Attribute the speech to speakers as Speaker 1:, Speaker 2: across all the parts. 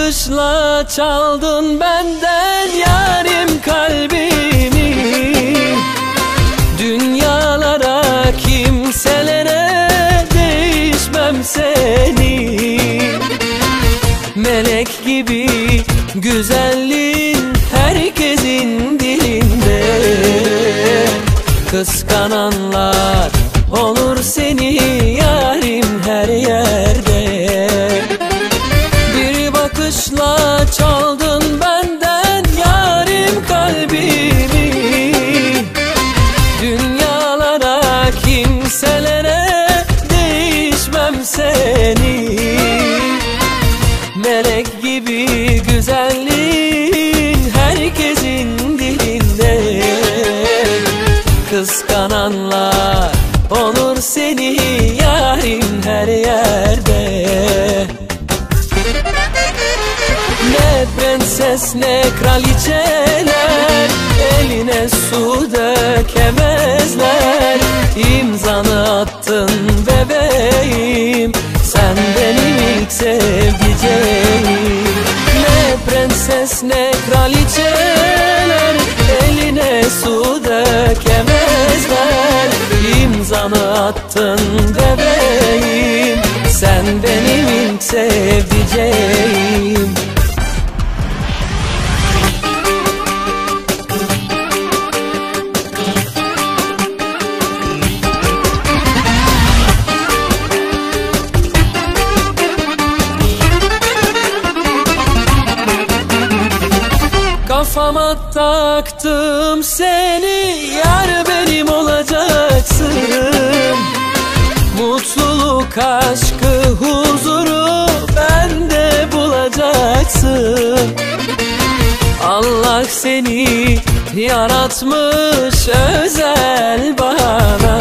Speaker 1: bakışla çaldın benden yarim kalbimi. Dünyalara, kimselere değişmem seni. Melek gibi güzelliğin herkesin dilinde. Kıskananlar olur seni yarim her yerde. Bir bakışla çaldın benden yarim kalbimi. Dünyalara, kimselere değişmem seni. Melek gibi güzelliğin herkesin dilinde. Kıskananlar olur seni yarim her yerde. Ne prenses ne kraliçeler eline su dökemezler. İmzanı attın bebeğim, sen benim ilk sevdiceğim. Ne prenses ne kraliçeler eline su dökemezler. İmzanı attın bebeğim, sen benim ilk sevdiceğim. Kafama taktım seni, yar benim olacaksın. Mutluluk, aşkı, huzuru bende bulacaksın. Allah seni yaratmış özel bana.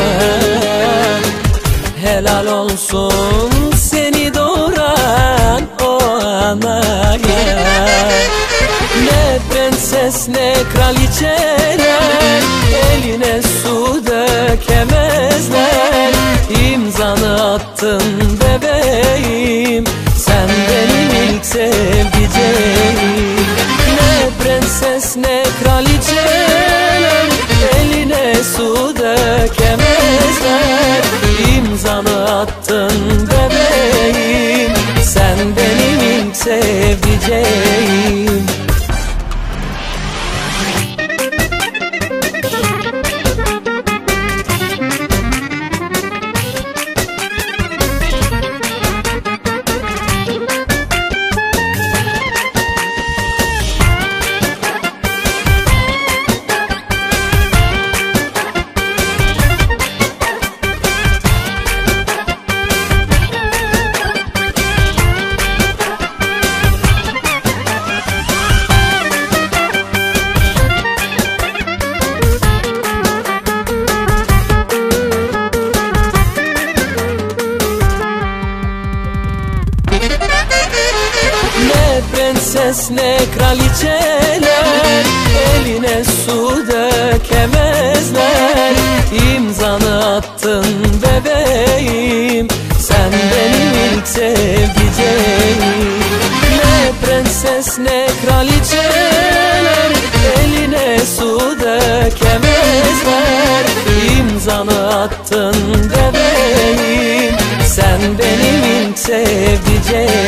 Speaker 1: Helal olsun seni doğuran o anaya. Ne prenses ne kraliçeler eline su dökemezler. İmzanı attın bebeğim, sen benim ilk sevdiceğim. Ne prenses ne kraliçeler eline su dökemezler. İmzanı attın bebeğim, sen benim ilk sevdiceğim. Ne prenses ne kraliçeler eline su dökemezler. İmzanı attın bebeğim, sen benim ilk sevdiceğim. Ne prenses ne kraliçeler eline su dökemezler. İmzanı attın bebeğim, sen benim ilk sevdiceğim.